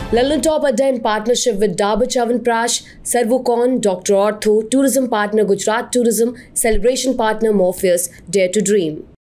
London Top Adda in partnership with Dabur Chyawanprash, Servocon, Dr. Ortho, Tourism Partner Gujarat Tourism, Celebration Partner Morpheus, Dare to Dream.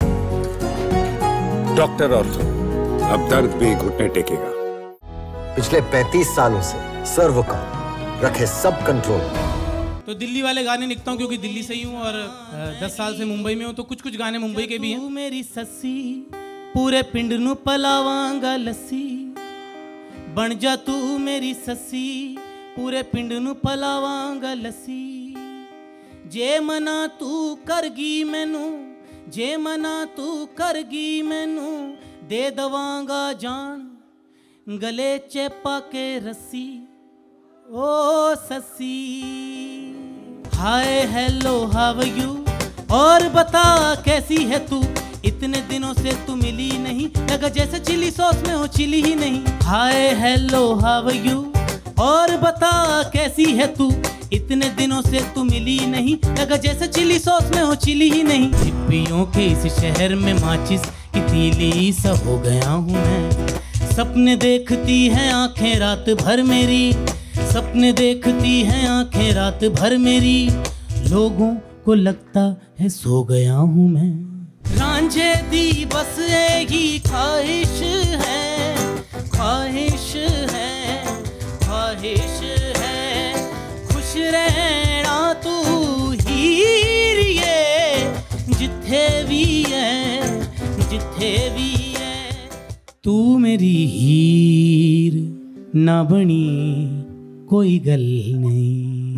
Doctor ortho, अब दर्द भी घुटने टेकेगा। पिछले 35 सालों से सर्वोकॉन रखे सब कंट्रोल। तो दिल्ली वाले गाने लिखता हूँ क्योंकि दिल्ली से ही हूँ और 10 साल से मुंबई में हूँ, तो कुछ गाने मुंबई के भी हैं। मेरी सस्सी पूरे पिंड नू पलावांगा लस्सी, बन जा तू मेरी सस्सी पूरे पिंड नू पलावांगा लस्सी। जे मना तू करगी मैनू, जे मना तू करगी मैनू, दे दवांगा जान गले च पाके रस्सी। ओ Sassi hi hello how you, और बता कैसी है तू, इतने दिनों से तू मिली नहीं, लगा जैसे चिली सॉस में हो चिली ही नहीं। हाय हेलो हाउ यू, और बता कैसी है तू, इतने दिनों से तू मिली नहीं, लगा जैसे चिली सॉस में हो चिली ही नहीं। हिप्पियों के इस शहर में माचिस की तीली सा हो गया हूँ मैं, सपने देखती हैं आंखें रात भर मेरी, सपने देखती हैं आंखें रात भर मेरी, लोगों को लगता है सो गया हूँ मैं। रांझे दी बस यही ख्वाहिश है, ख्वाहिश है, ख्वाहिश है, खुश रहना तू हीरिए, जिथे भी है, जिथे भी है। तू मेरी हीर ना बनी कोई गल नहीं,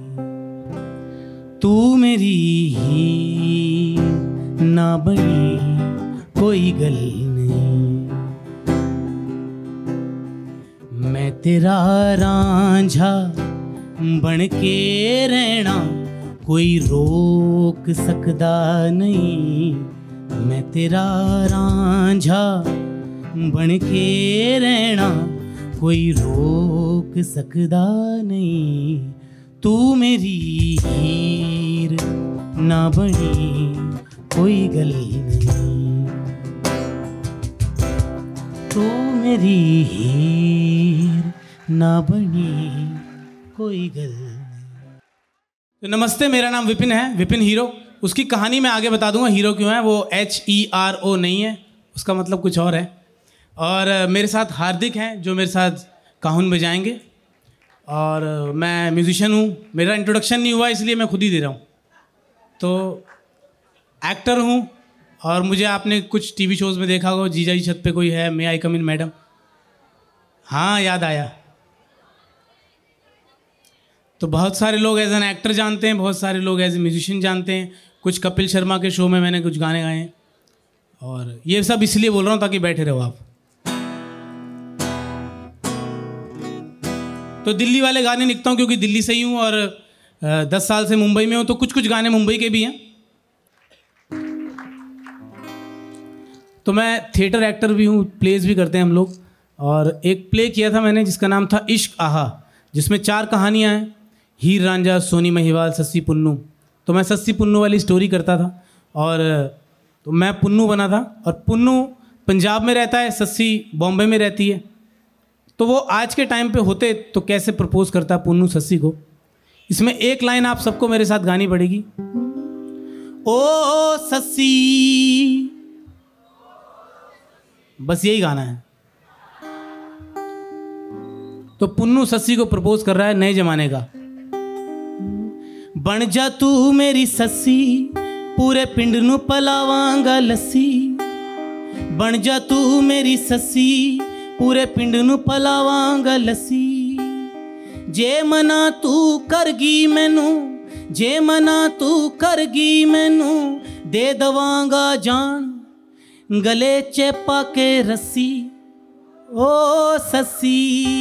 तू मेरी हीर ना बनी कोई गल नहीं। मैं तेरा रांझा बन के रहना कोई रोक सकदा नहीं, मैं तेरा रांझा बन के रहना कोई रोक सकदा नहीं। तू मेरी हीर ना बनी कोई गल नहीं, तू मेरी हीर ना बनी कोई गल नहीं। तो नमस्ते, मेरा नाम विपिन है, विपिन हीरो। उसकी कहानी मैं आगे बता दूंगा हीरो क्यों है, वो HERO नहीं है, उसका मतलब कुछ और है। और मेरे साथ हार्दिक हैं जो मेरे साथ काहुन बजाएंगे, और मैं म्यूजिशियन हूँ। मेरा इंट्रोडक्शन नहीं हुआ इसलिए मैं खुद ही दे रहा हूँ। तो एक्टर हूँ और मुझे आपने कुछ टीवी शोज़ में देखा होगा, जीजा जी छत पे कोई है, मे आई कम इन मैडम, हाँ याद आया। तो बहुत सारे लोग एज एन एक्टर जानते हैं, बहुत सारे लोग एज ए म्यूजिशियन जानते हैं, कुछ कपिल शर्मा के शो में मैंने कुछ गाने गाए हैं, और ये सब इसलिए बोल रहा हूँ ताकि बैठे रहो आप। तो दिल्ली वाले गाने लिखता हूँ क्योंकि दिल्ली से ही हूँ और 10 साल से मुंबई में हूँ, तो कुछ गाने मुंबई के भी हैं। तो मैं थिएटर एक्टर भी हूँ, प्लेज भी करते हैं हम लोग, और एक प्ले किया था मैंने जिसका नाम था इश्क आहा, जिसमें 4 कहानियाँ हैं, हीर रांझा, सोनी महिवाल, सस्सी पुन्नू। तो मैं सस्सी पुन्नू वाली स्टोरी करता था, और तो मैं पुन्नू बना था, और पुन्नू पंजाब में रहता है, सस्सी बॉम्बे में रहती है। तो वो आज के टाइम पे होते तो कैसे प्रपोज करता पुन्नू सस्सी को। इसमें एक लाइन आप सबको मेरे साथ गानी पड़ेगी। ओ सस्सी, बस यही गाना है। तो पुन्नू सस्सी को प्रपोज कर रहा है नए जमाने का। बन जा तू मेरी सस्सी पूरे पिंड नू पलावांगा लस्सी, बन जा तू मेरी सस्सी पूरे पिंड नू पलावांगा लस्सी। जे मना तू करगी मैनू, जे मना तू करगी मैनू, दे दवांगा जान गले च पाके रस्सी। ओ सस्सी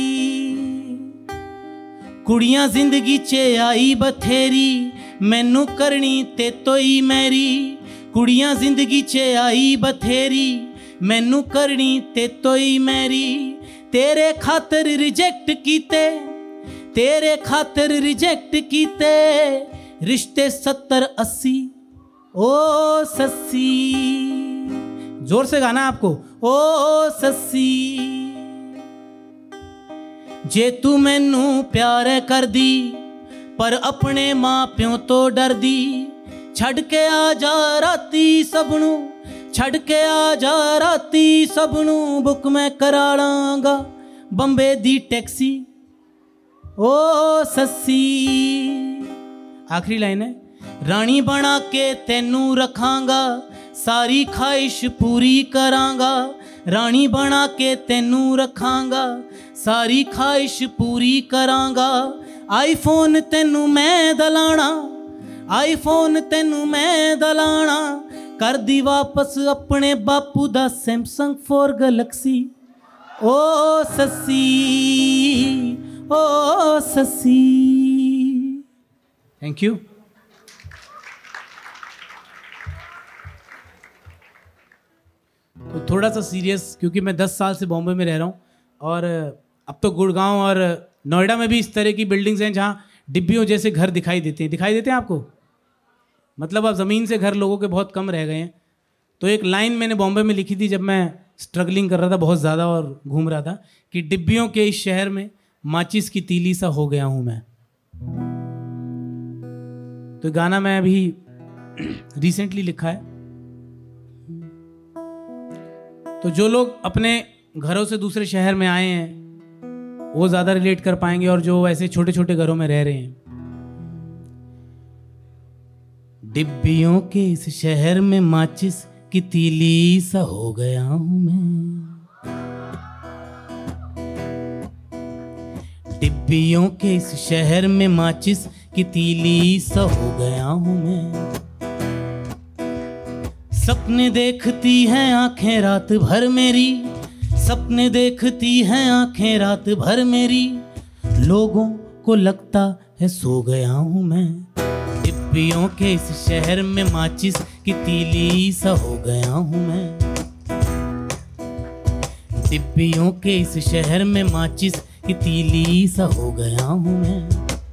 कुड़ियां जिंदगी च आई बथेरी, मैनू करनी ते तो ही मेरी, कुड़ियां जिंदगी च आई बथेरी, मैनू करनी ते तो ही मेरी। तेरे खातर रिजेक्ट कीते, तेरे खातर रिजेक्ट कीते, रिश्ते 70-80। ओ सस्सी, जोर से गाना आपको। ओ सस्सी जे तू मैनू प्यार कर दी पर अपने मां प्यों तो डर दी, छड़ के आ जा राती सबनू, छड़ के आ जा राती सबनू, बुक मैं करा लांगा बंबे दी टैक्सी ओ सस्सी। आखिरी लाइन है, रानी बना के तेनू रखांगा, सारी ख्वाहिश पूरी करांगा, रानी बना के तेनू रखांगा, सारी ख्वाहिश पूरी करांगा। आईफोन तेनू मैं दलाना, आईफोन तेनू मैं दलाना, कर दी वापस अपने बापू दा सैमसंग 4 गैलेक्सी ओ सस्सी ओ सस्सी। Thank you. तो थोड़ा सा सीरियस, क्योंकि मैं 10 साल से बॉम्बे में रह रहा हूँ और अब तो गुड़गांव और नोएडा में भी इस तरह की बिल्डिंग्स हैं जहाँ डिब्बियों जैसे घर दिखाई देते हैं आपको। मतलब अब ज़मीन से घर लोगों के बहुत कम रह गए हैं। तो एक लाइन मैंने बॉम्बे में लिखी थी जब मैं स्ट्रगलिंग कर रहा था बहुत ज़्यादा और घूम रहा था, कि डिब्बियों के इस शहर में माचिस की तीली सा हो गया हूँ मैं। तो गाना मैं अभी रिसेंटली लिखा है। तो जो लोग अपने घरों से दूसरे शहर में आए हैं वो ज़्यादा रिलेट कर पाएंगे, और जो ऐसे छोटे छोटे घरों में रह रहे हैं। डिब्बियों के इस शहर में माचिस की तीली सा हो गया हूं मैं, डिब्बियों के इस शहर में माचिस की तीली सा हो गया हूं मैं। सपने देखती हैं आंखें रात भर मेरी, सपने देखती हैं आंखें रात भर मेरी, लोगों को लगता है सो गया हूं मैं। डिब्बियों के इस शहर में माचिस की तीली सा हो गया हूं मैं, डिब्बियों के इस शहर में माचिस की तीली सा हो गया हूं मैं।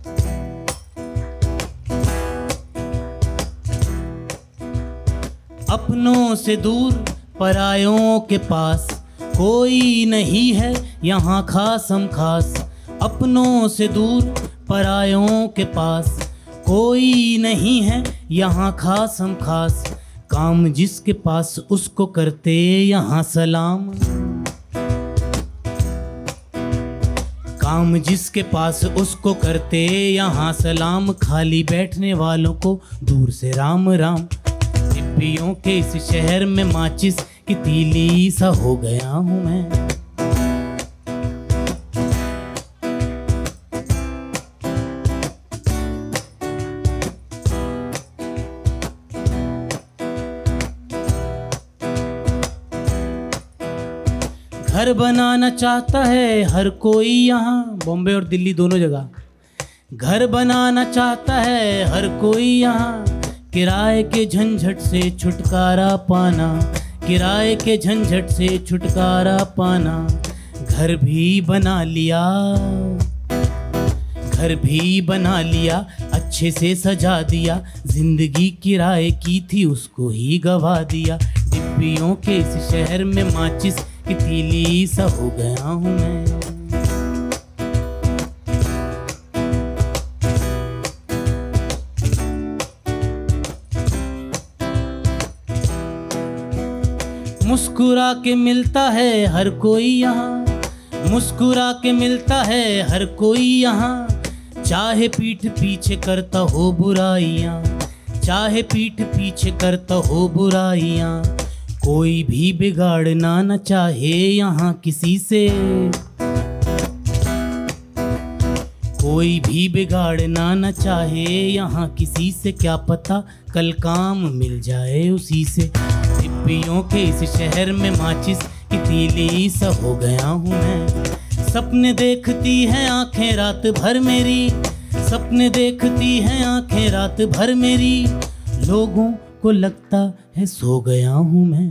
अपनों से दूर परायों के पास, कोई नहीं है यहाँ खास हम खास। अपनों से दूर परायों के पास, कोई नहीं है यहाँ खास हम खास। काम जिसके पास उसको करते यहाँ सलाम, काम जिसके पास उसको करते यहाँ सलाम। खाली बैठने वालों को दूर से राम राम। डिब्बियों के इस शहर में माचिस की तीली सा हो गया हूं मैं। घर बनाना चाहता है हर कोई यहाँ, बॉम्बे और दिल्ली दोनों जगह। घर बनाना चाहता है हर कोई यहाँ, किराए के झंझट से छुटकारा पाना, किराए के झंझट से छुटकारा पाना। घर भी बना लिया, घर भी बना लिया, अच्छे से सजा दिया। जिंदगी किराए की थी उसको ही गवा दिया। डिब्बियों के इस शहर में माचिस की तीली सा हो गया हूँ मैं। मुस्कुरा के मिलता है हर कोई यहाँ, मुस्कुरा के मिलता है हर कोई यहाँ। चाहे पीठ पीछे करता हो बुराइयाँ, चाहे पीठ पीछे करता हो बुराइयाँ। कोई भी बिगाड़ना न चाहे यहाँ किसी से, कोई भी बिगाड़ना न चाहे यहाँ किसी से। क्या पता कल काम मिल जाए उसी से। डिब्बियों के इस शहर में माचिस की तीली सा हो गया हूँ मैं। सपने देखती हैं आंखें रात भर मेरी, सपने देखती हैं आंखें रात भर मेरी। लोगों को लगता है सो गया हूँ मैं।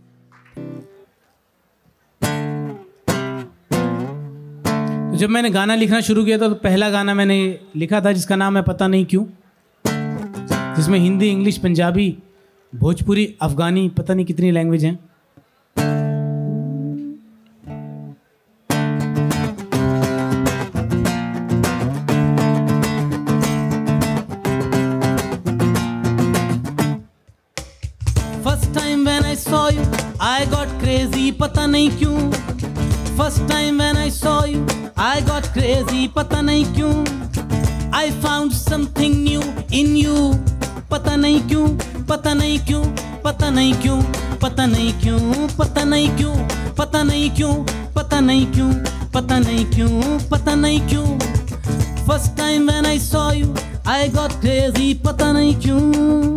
तो जब मैंने गाना लिखना शुरू किया था तो पहला गाना मैंने लिखा था जिसका नाम है पता नहीं क्यों, जिसमें हिंदी, इंग्लिश, पंजाबी, भोजपुरी, अफगानी, पता नहीं कितनी लैंग्वेज हैं। crazy, पता नहीं क्यों. First time when I saw you, I got crazy, पता नहीं क्यों. I found something new in you, पता नहीं क्यों, पता नहीं क्यों, पता नहीं क्यों, पता नहीं क्यों, पता नहीं क्यों, पता नहीं क्यों, पता नहीं क्यों, पता नहीं क्यों, पता नहीं क्यों. First time when I saw you, I got crazy, पता नहीं क्यों.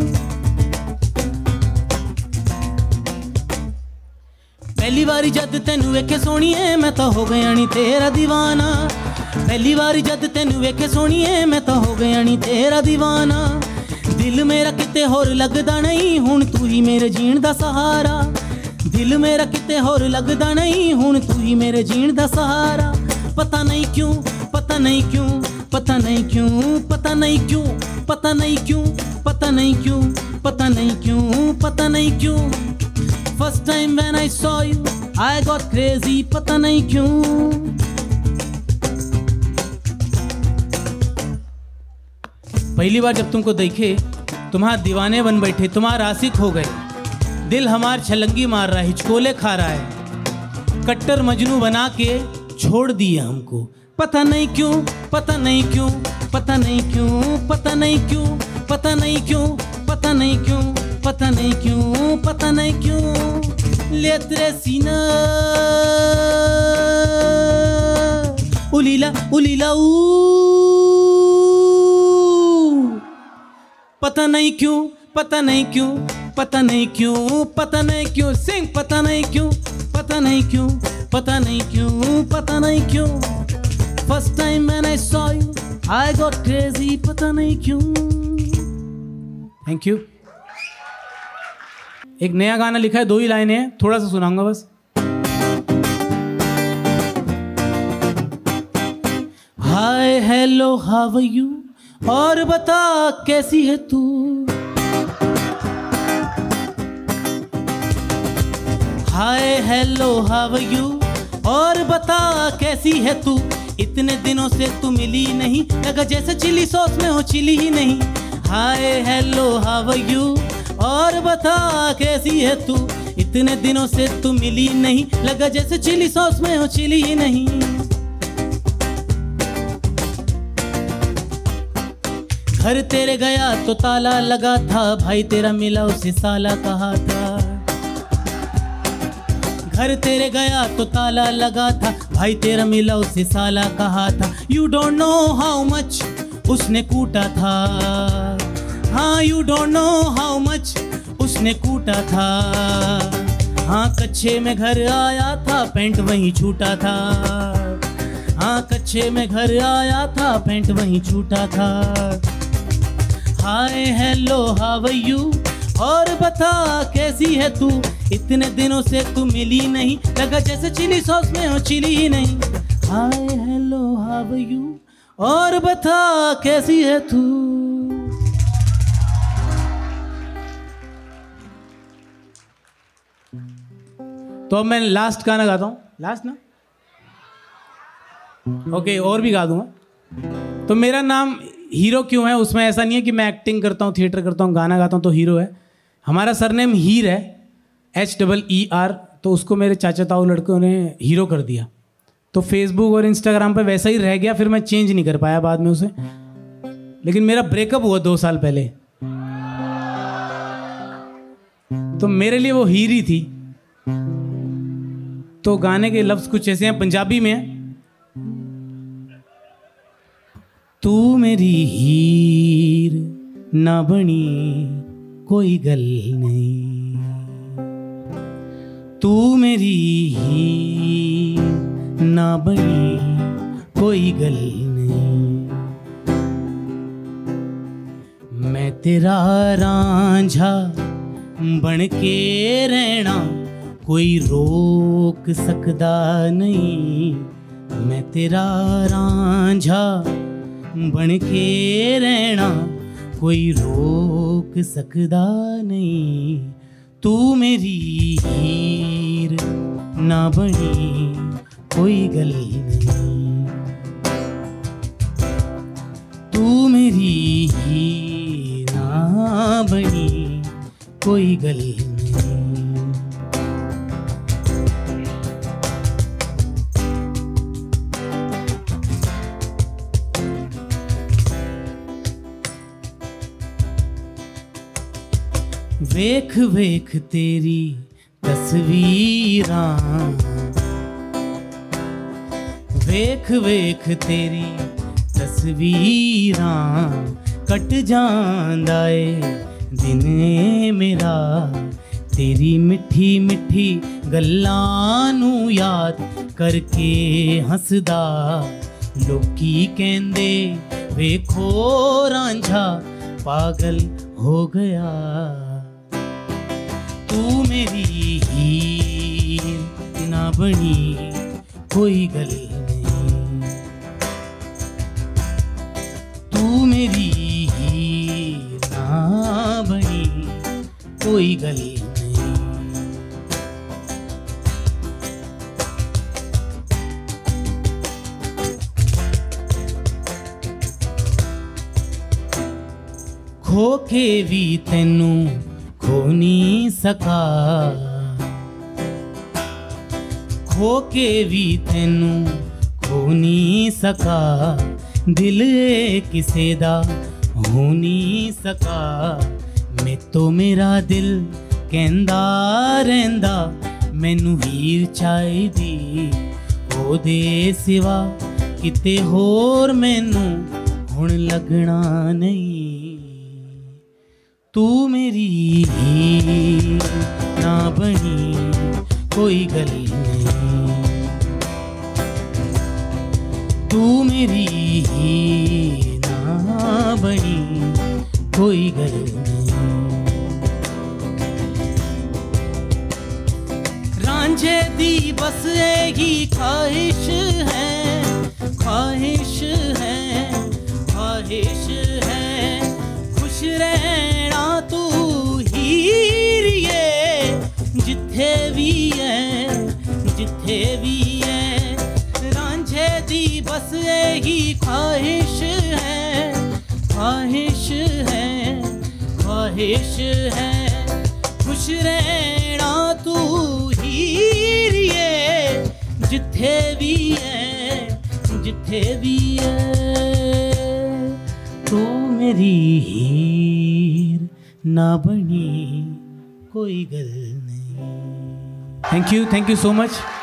पहली बारी जद तेनू वेखे सोणीए मैं तो हो गया नी तेरा दीवाना. पहली बारी जद तेनू वेखे सोणीए मैं तो हो गया नी तेरा दीवाना. दिल मेरा किते होर लगदा नहीं, हुण तू ही मेरे जीण दा सहारा. दिल मेरा किते होर लगदा नहीं, हुण तू ही मेरे जीण दा सहारा. पता नहीं क्यों, पता नहीं क्यों, पता नहीं क्यों, पता नहीं क्यों, पता नहीं क्यों, पता नहीं क्यों, पता नहीं क्यों, पता नहीं क्यों. First time when I saw you, I got crazy, पता नहीं क्यों. पहली बार जब तुमको देखे तुम्हारे दीवाने बन बैठे, तुम्हारे आशिक हो गए. दिल हमार छलंगी मार रहा है, हिचकोले खा रहा है. कट्टर मजनू बना के छोड़ दिया हमको. पता नहीं क्यों, पता नहीं क्यों, पता नहीं क्यों, पता नहीं क्यों, पता नहीं क्यों, पता नहीं क्यों, पता नहीं क्यों, पता नहीं क्यों. ले तेरे सीना उलीला उलीला ऊ. पता नहीं क्यों, पता नहीं क्यों, पता नहीं क्यों, पता नहीं क्यों. सिंग पता नहीं क्यों, पता नहीं क्यों, पता नहीं क्यों, पता नहीं क्यों. First time when I saw you, I got crazy, पता नहीं क्यों. Thank you. एक नया गाना लिखा है, 2 ही लाइनें हैं, थोड़ा सा सुनाऊंगा बस. Hi hello how are you, और बता कैसी है तू. Hi hello how are you, और बता कैसी है तू. इतने दिनों से तू मिली नहीं, लगा जैसे चिली सॉस में हो चिली ही नहीं. Hi hello how are you, और बता कैसी है तू. इतने दिनों से तू मिली नहीं, लगा जैसे चिली सॉस में हो चिली ही नहीं. घर तेरे गया तो ताला लगा था, भाई तेरा मिला उसे साला कहा था. घर तेरे गया तो ताला लगा था, भाई तेरा मिला उसे साला कहा था. You don't know how much उसने कूटा था. हाँ you don't know how much उसने कूटा था. हाँ कच्चे में घर आया था, पैंट वहीं छूटा था. हाँ कच्चे में घर आया था, पैंट वहीं छूटा था. Hi hello how are you, और बता कैसी है तू. इतने दिनों से तू मिली नहीं, लगा जैसे चिली सॉस में हो चिली ही नहीं. Hi hello how are you, और बता कैसी है तू. तो अब मैं लास्ट गाना गाता हूँ. लास्ट ना, ओके, और भी गा दूंगा. तो मेरा नाम हीरो क्यों है, उसमें ऐसा नहीं है कि मैं एक्टिंग करता हूँ, थिएटर करता हूँ, गाना गाता हूँ तो हीरो है. हमारा सरनेम हीर है, HEER. तो उसको मेरे चाचा ताऊ लड़कों ने हीरो कर दिया. तो फेसबुक और इंस्टाग्राम पे वैसा ही रह गया, फिर मैं चेंज नहीं कर पाया बाद में उसे. लेकिन मेरा ब्रेकअप हुआ 2 साल पहले, तो मेरे लिए वो हीर ही थी. तो गाने के लफ्ज कुछ ऐसे हैं, पंजाबी में है. तू मेरी हीर ना बनी कोई गल नहीं. तू मेरी हीर ना बनी कोई गल नहीं. मैं तेरा रांझा बन के रहना कोई रोक सकदा नहीं. मैं तेरा रांझा बन के रहना कोई रोक सकदा नहीं. तू मेरी हीर ना बनी कोई गल नहीं. तू मेरी हीर ना बनी कोई गल नहीं. वेख वेख तेरी तस्वीरां, वेख वेख तेरी तस्वीरां, कट जांदा ए दिन मेरा, तेरी मिठी मिठी गल्लां नू याद करके हंसदा। लोकी कहंदे वेखो रांझा पागल हो गया। तू मेरी हीर ना बनी कोई गल नहीं, तू मेरी हीर ना बनी कोई गल नहीं। खो के भी तैनू खो नहीं सका, खो के भी तैनू खो नहीं सका, दिल किसे दा हो नहीं सका। मैं तो मेरा दिल कहंदा रहंदा मैनू हीर चाहिदी, ओदे सिवा किते होर मैनू हुण लगना नहीं। तू मेरी हीर ना बनी कोई गल नहीं, तू मेरी हीर ना बनी कोई गल नहीं। रांझे दी बस यही ख्वाहिश है, ख्वाहिश है, ख्वाहिश है, खुश रहना तू हीरिए जिथे भी है, जिथे भी है। रांझे दी बस यही ख्वाहिश है, ख्वाहिश है, ख्वाहिश है, खुश रहना तू हीरिए जिथे भी है, जिथे भी है। तो मेरी हीर ना बनी कोई गल नहीं। Thank you so much.